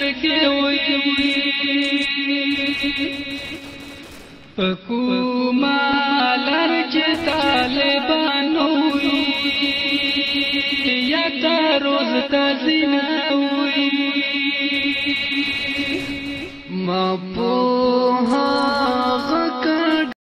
کې وي حکومت لر چې طالبانو وي یا تر روز تزینه وي ما